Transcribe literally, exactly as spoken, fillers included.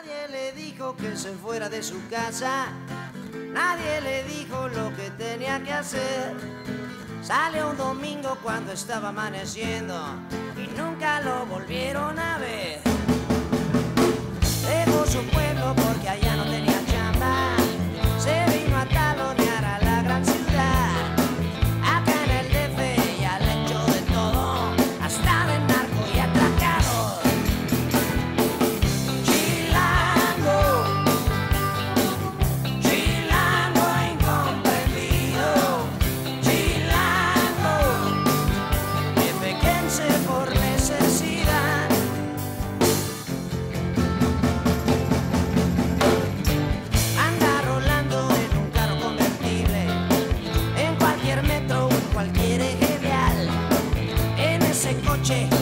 Nadie le dijo que se fuera de su casa, nadie le dijo lo que tenía que hacer. Salió un domingo cuando estaba amaneciendo y nunca lo volvieron a ver. Dejó su pueblo porque allá no tenía chamba, se vino a talonear a la gran ciudad. Acá en el D F ya le echó de todo, hasta de narco y atracador. Chilango, chilango incomprendido, chilango, defequense por necesidad. Anda rolando en un carro convertible, en cualquier metro o en cualquier eje vial. En ese coche